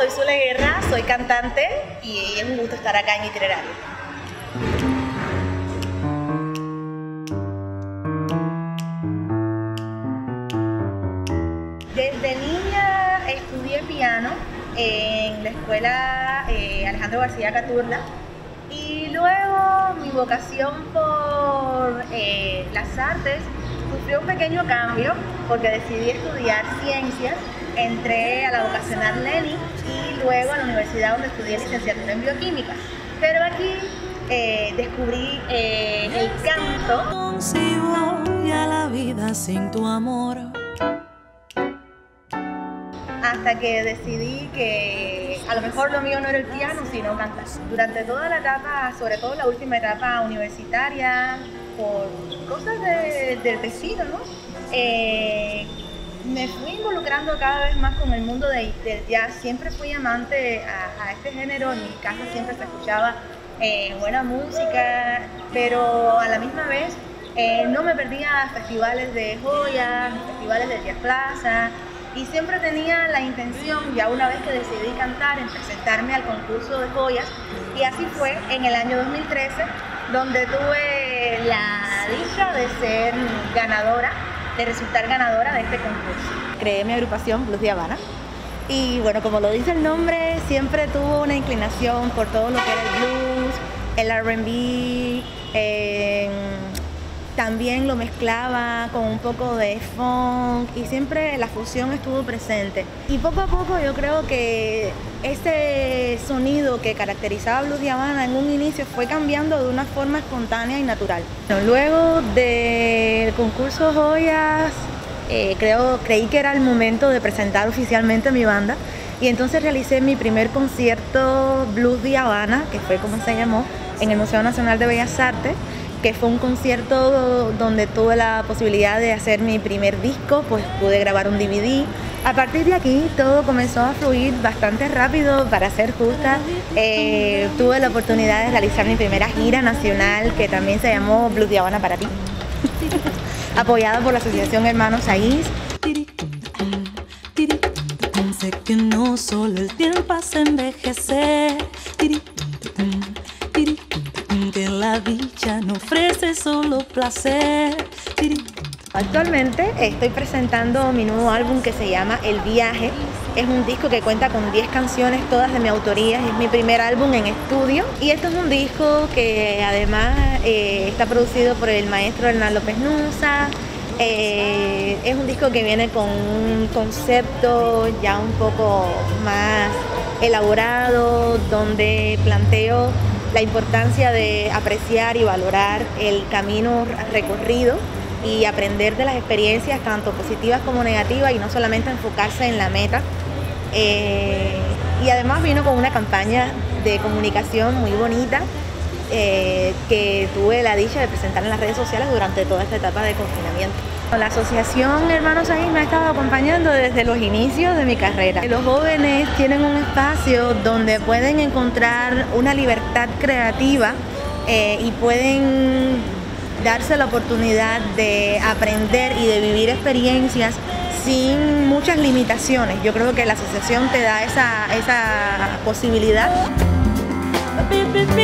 soy Zule Guerra, soy cantante y es un gusto estar acá en Itinerario. Desde niña estudié piano en la escuela Alejandro García Caturla y luego mi vocación por las artes sufrió un pequeño cambio porque decidí estudiar ciencias. Entré a la vocacional Leni y luego a la universidad donde estudié licenciatura en bioquímica. Pero aquí descubrí el canto. Concibo ya la vida sin tu amor. Hasta que decidí que a lo mejor lo mío no era el piano, sino cantar. Durante toda la etapa, sobre todo la última etapa universitaria, por cosas del destino, ¿no? Me fui involucrando cada vez más con el mundo del jazz. Siempre fui amante a este género. En mi casa siempre se escuchaba buena música, pero a la misma vez no me perdía festivales de joyas, festivales de jazz plaza, y siempre tenía la intención, ya una vez que decidí cantar, en presentarme al concurso de joyas, y así fue en el año 2013, donde tuve la dicha de ser ganadora, de resultar ganadora de este concurso. Creé mi agrupación Blues de Habana y bueno, como lo dice el nombre, siempre tuvo una inclinación por todo lo que era el blues, el R&B, también lo mezclaba con un poco de funk y siempre la fusión estuvo presente. Y poco a poco yo creo que ese sonido que caracterizaba Blues de Habana en un inicio fue cambiando de una forma espontánea y natural. Luego del concurso Joyas, creí que era el momento de presentar oficialmente mi banda y entonces realicé mi primer concierto Blues de Habana, que fue como se llamó, en el Museo Nacional de Bellas Artes, que fue un concierto donde tuve la posibilidad de hacer mi primer disco, pues pude grabar un DVD. A partir de aquí todo comenzó a fluir bastante rápido, para ser justa. Tuve la oportunidad de realizar mi primera gira nacional, que también se llamó Blues de Habana para ti, apoyada por la Asociación Hermanos Saiz. Sé que no solo el tiempo hace envejecer, que la dicha no ofrece solo placer. Actualmente estoy presentando mi nuevo álbum que se llama El Viaje. Es un disco que cuenta con 10 canciones, todas de mi autoría. Es mi primer álbum en estudio. Y esto es un disco que además está producido por el maestro Hernán López Nusa. Es un disco que viene con un concepto ya un poco más elaborado, donde planteo la importancia de apreciar y valorar el camino recorrido y aprender de las experiencias tanto positivas como negativas y no solamente enfocarse en la meta. Y además vino con una campaña de comunicación muy bonita que tuve la dicha de presentar en las redes sociales durante toda esta etapa de confinamiento. La Asociación Hermanos Saiz me ha estado acompañando desde los inicios de mi carrera. Los jóvenes tienen un espacio donde pueden encontrar una libertad creativa y pueden darse la oportunidad de aprender y de vivir experiencias sin muchas limitaciones. Yo creo que la asociación te da esa posibilidad.